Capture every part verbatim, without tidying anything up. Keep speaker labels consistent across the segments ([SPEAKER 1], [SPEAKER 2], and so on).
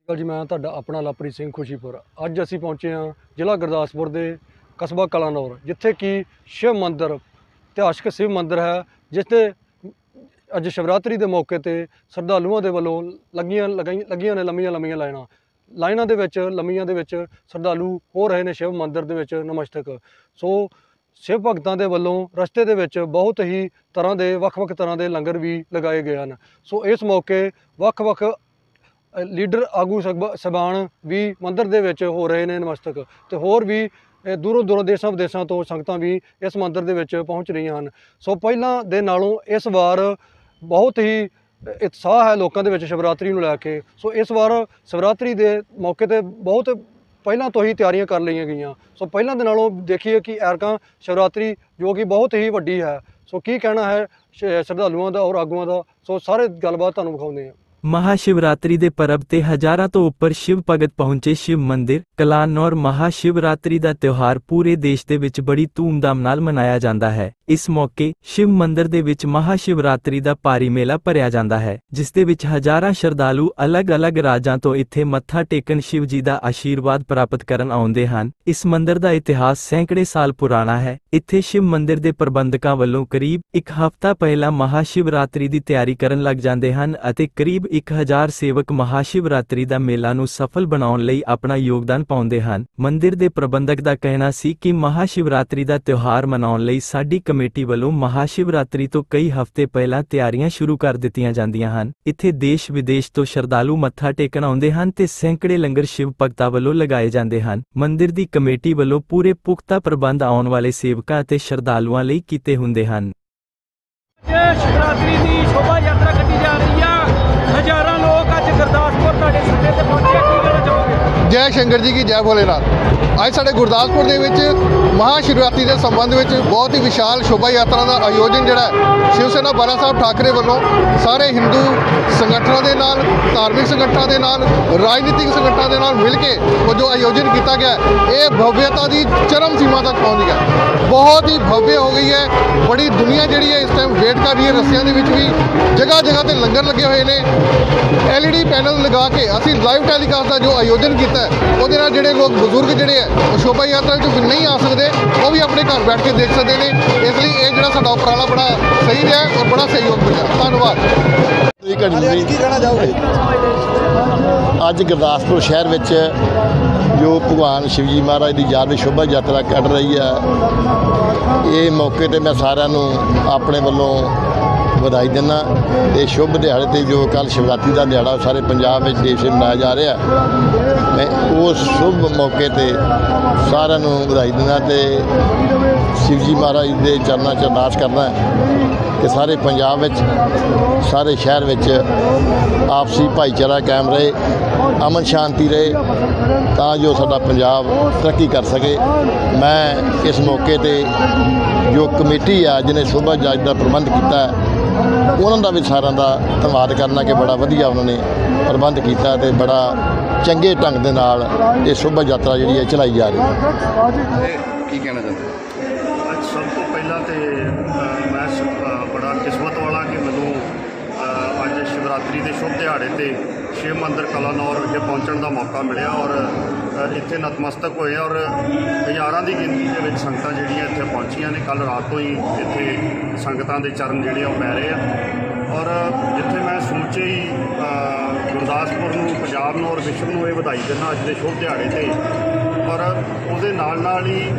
[SPEAKER 1] जी मैं तुहाडा अपना लवप्रीत सिंह खुशीपुर। अज असीं पहुँचे हाँ जिला गुरदासपुर के कस्बा कलानौर, जिथे कि शिव मंदिर इतिहासक शिव मंदिर है, जिसते अज शिवरात्रि के मौके पर श्रद्धालुओं के वलों लगियां लगियां ने लंबियां लंबियां लाइनां लाइनां दे विच लंबियां दे विच श्रद्धालु हो रहे हैं शिव मंदिर दे विच नमस्तक। सो शिव भगतां दे वलों रस्ते दे विच बहुत ही तरह के वख वख तरह के लंगर भी लगाए गए हैं। सो इस मौके वख वख लीडर आगू सबान भी मंदिर दे विच हो रहे हैं नमस्तक, तो होर भी दूरों दूरों देशों विदेशों तो संगतां भी इस मंदिर दे विच पहुँच रही हैं। सो पहलां दे नालों इस बार बहुत ही उत्साह है लोगों के विच शिवरात्रि नूं लैके। सो इस बार शिवरात्रि के मौके पर बहुत पहलां तो ही तैयारियां कर लईआं गईआं। सो पहलां दे नालों देखिए कि ऐरकां शिवरात्रि जो कि बहुत ही वड्डी है। सो की कहना है श्रद्धालुओं का और आगूआं का, सो सारे गलबात तुहानूं विखाउंदे हां।
[SPEAKER 2] महाशिवरात्रि दे परब ते हज़ारां तो उपर शिव भगत पहुंचे शिव मंदिर कलानौर। महाशिवरात्रि दा त्योहार पूरे देश दे विच बड़ी धूमधाम नाल मनाया जांदा है। इस मौके शिव मंदिर दे विच महाशिवरात्रि दा भारी मेला भरिया जांदा है, जिस दे विच हज़ारां श्रद्धालु अलग अलग राज्यां तो इत्थे मत्था टेकन शिव जी दा आशीर्वाद प्राप्त करन आउंदे हन। इस मंदिर दा इतिहास सैकड़े साल पुराना है। इत्थे शिव मंदिर दे प्रबंधकां वल्लों करीब एक हफ्ता पहला महाशिवरात्रि दी तैयारी करन लग जांदे हन अते करीब एक हज़ार सेवक महाशिवरात्रि दा मेला नूं सफल बनाउण लई अपना योगदान पाउंदे हन। मंदिर दे प्रबंधक दा कहना सी कि महाशिवरात्रि दा त्योहार मनाउण लई साडी कमेटी वल्लों महाशिवरात्रि तो कई हफ्ते पहला तैयारियां शुरू कर दित्तियां जांदियां हन। इत्थे देश विदेश तो श्रद्धालु मत्था टेकण आउंदे हन ते सैकड़े लंगर शिव भगतां वल्लों लगाए जांदे हन। मंदिर दी कमेटी वल्लों पूरे पुख्ता प्रबंध आउण वाले सेवकां ते श्रद्धालुआं लई कीते हुंदे हन।
[SPEAKER 3] शिवरात्रि की शोभा यात्रा कट्टी जा रही है। हजारों लोग अज गुरदासपुर तुहाडे सत्ते ते पहुंचे, की कहना चाहोगे?
[SPEAKER 4] जय शंकर जी की जय भोलेनाथ। अज साडे गुरदासपुर दे विच महाशिवरात्रि के संबंध में बहुत ही विशाल शोभा यात्रा का आयोजन जिहड़ा शिव सेना बाला साहब ठाकरे वालों सारे हिंदू संगठनों के नाल धार्मिक संगठनों के नाल राजनीतिक संगठनों के नाल मिल के वो जो आयोजन किया गया, ये भव्यता की चरम सीमा तक पहुँच गया। बहुत ही भव्य हो गई है। बड़ी दुनिया जी है इस टाइम वेट कर रही है। रस्सियां दे विच भी जगह जगह पर लंगर लगे हुए हैं। एल ई डी पैनल लगा के असीं लाइव टैलीकास्ट का जो आयोजन किया है, वो जोड़े लोग बजुर्ग जोड़े है वो शोभा यात्रा नहीं आ सकते, वो भी अपने घर बैठ के देख सकते हैं। इसलिए ये जो साडा उपराला बड़ा सही रहा और बड़ा सहयोग मिला। धन्यवाद।
[SPEAKER 5] अज गुरदासपुर शहर में जो भगवान शिव जी महाराज की याद में शोभा यात्रा कट रही है, ये मौके पर मैं सारिਆਂ ਨੂੰ अपने वालों ਵਧਾਈ ਦਿੰਦਾ। ये शुभ दिहाड़े ते जो कल शिवरात्रि का दिहाड़ा सारे पंजाब में देश में मनाया जा रहा है, मैं उस शुभ मौके पर सारिਆਂ ਨੂੰ ਵਧਾਈ ਦਿੰਦਾ ते शिव जी महाराज के चरणों च अरदास करना कि सारे पंजाब में सारे शहर में आपसी भाईचारा कायम रहे, अमन शांति रहे, तां जो साडा पंजाब तरक्की कर सके। मैं इस मौके पर जो कमेटी है जिन्हें शोभा यात्रा का प्रबंध किया उन्होंने का भी सारा का धन्यवाद करना कि बड़ा वधिया उन्होंने प्रबंध किया ते बड़ा चंगे ढंग दे नाल ये शोभा यात्रा जी है चलाई जा रही है।
[SPEAKER 6] की कहना चाहते
[SPEAKER 7] ਅੱਜ ਸਭ ਤੋਂ ਪਹਿਲਾਂ ਤੇ ਮੈਂ ਬੜਾ ਕਿਸਮਤ ਵਾਲਾ ਕਿ ਮੈਨੂੰ ਅੱਜ शिवरात्रि ਦੇ शुभ ਦਿਹਾੜੇ ਤੇ शिव मंदिर कलानौर विखे पहुँचने का मौका मिला और इत्थे नतमस्तक होए और हज़ारां की गिनती के संगतां जिहड़ियां इत्थे पहुँचियां ने। कल रात तो ही इत्थे संगतां दे चरण जिहड़े पै रहे हैं और जिथे मैं समूचे ही गुरदासपुर नूं पंजाब नूं और विश्व नूं ये वधाई दिंदा अज दे शुभ दिहाड़े ते। और उहदे नाल नाल ही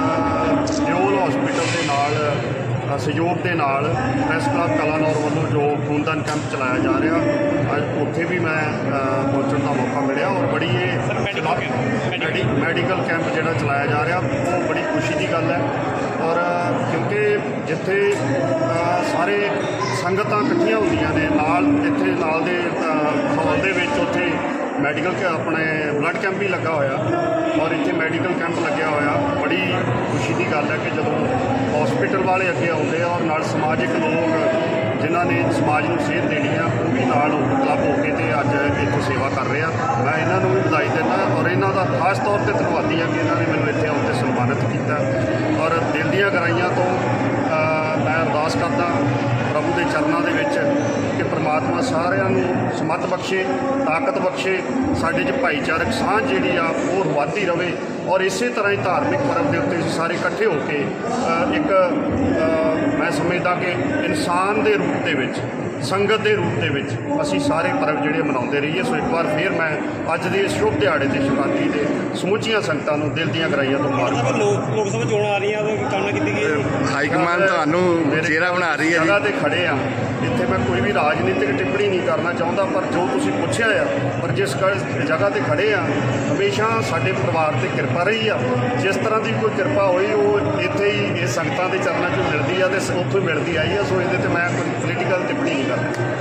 [SPEAKER 7] दिओल हॉस्पिटल के नाल सहयोग के नाल प्रैस क्लब कलानौर वालों जो खूनदान कैंप चलाया जा रहा, उत्थे भी मैं पहुँचने का मौका मिला और बड़ी ये मैडी मैडिकल कैंप जो चलाया जा रहा वो बड़ी खुशी की गल है। और क्योंकि जिथे सारे संगतां इकट्ठियां होंदियां ने नाल इत्थे नाल दे हॉल दे विच उत्थे मैडिकल अपने ब्लड कैंप भी लगा होया और इत्थे मैडिकल कैंप लग्या होया। बड़ी खुशी की गल है कि जदों हॉस्पिटल वाले अगे आउंदे और नाल समाजिक लोग जिन्हां ने समाज नूं सेध देनी है वो भी नाल क्लब हो के ते अज इत्थे सेवा कर रहे हैं। मैं इन्हां नूं भी बधाई दिंदा और इन्हां दा खास तौर पर धन्नवादी हाँ कि इन्हां ने मैनूं इत्थे आउण ते सन्मानित किया और दिल दीआं गहराइयां तो मैं अरदास करदा ਪ੍ਰਭੂ ਦੇ ਚਰਨਾਂ ਦੇ ਵਿੱਚ ਕਿ ਪ੍ਰਮਾਤਮਾ ਸਾਰਿਆਂ ਨੂੰ ਸਮਤ ਬਖਸ਼ੇ, ਤਾਕਤ ਬਖਸ਼ੇ, ਸਾਡੇ 'ਚ ਭਾਈਚਾਰਕ ਸਾਂਝ ਜਿਹੜੀ ਆ ਉਹ ਵੱਧਦੀ ਰਵੇ ਔਰ ਇਸੇ ਤਰ੍ਹਾਂ ਹੀ ਧਾਰਮਿਕ ਪਰਬ ਦੇ ਉੱਤੇ ਅਸੀਂ ਸਾਰੇ ਇਕੱਠੇ ਹੋ ਕੇ ਅ, ਇੱਕ ਅ, ਮੈਂ ਸਮਝਦਾ ਕਿ ਇਨਸਾਨ ਦੇ ਰੂਪ ਦੇ ਵਿੱਚ, ਸੰਗਤ ਦੇ ਰੂਪ ਦੇ ਵਿੱਚ ਅਸੀਂ ਸਾਰੇ ਪਰਬ ਜਿਹੜੇ ਮਨਾਉਂਦੇ ਰਹੀਏ। ਸੋ ਇੱਕ ਵਾਰ ਫਿਰ ਮੈਂ ਅੱਜ ਦੇ ਇਸ ਸ਼ੁਭ ਦਿਹਾੜੇ ਤੇ ਸ਼ਿਵਰਾਤਰੀ ਦੇ ਸਮੁੱਚੀਆਂ ਸੰਗਤਾਂ ਨੂੰ ਦਿਲ ਦੀਆਂ ਗਹਿਰਾਈਆਂ ਤੋਂ ਮੁਬਾਰਕ।
[SPEAKER 3] ਲੋਕ ਲੋਕ ਸਭਾ ਚੋਣਾਂ ਆ ਰਹੀਆਂ ਉਹ ਕਾਮਨਾ ਕੀਤੀ ਗਈ
[SPEAKER 6] ਹਾਈ ਕਮਾਂਡ ਤੁਹਾਨੂੰ ਚਿਹਰਾ ਬਣਾ ਰਹੀ ਹੈ ਜੀ।
[SPEAKER 7] ਜਗ੍ਹਾ ਤੇ ਖੜੇ ਆ, ਇੱਥੇ ਮੈਂ ਕੋਈ ਵੀ ਰਾਜਨੀਤਿਕ ਟਿੱਪਣੀ ਨਹੀਂ ਕਰਨਾ ਚਾਹੁੰਦਾ, ਪਰ ਜੋ ਤੁਸੀਂ ਪੁੱਛਿਆ ਆ, ਪਰ ਜਿਸ ਗ- ਜਗ੍ਹਾ ਤੇ ਖੜੇ ਆ ਹਮੇਸ਼ਾ ਸਾਡੇ ਪਰਿਵਾਰ ਤੇ ਕਿਰਪਾ ਰਹੀ ਆ। ਜਿਸ ਤਰ੍ਹਾਂ ਦੀ ਕੋਈ ਕਿਰਪਾ ਹੋਈ ਉਹ ਇੱਥੇ ਹੀ ਇਹ ਸੰਗਤਾਂ ਦੇ ਚਰਨਾਂ 'ਚੋਂ ਮਿਲਦੀ ਆ ਤੇ ਉੱਥੋਂ ਹੀ ਮਿਲਦੀ ਆਈ ਆ। ਸੋ ਇਹਦੇ ਤੇ ਮੈਂ ਕੋਈ ਪੋਲੀਟੀਕਲ ਟਿੱਪਣੀ ਨਹੀਂ ਕਰਦਾ।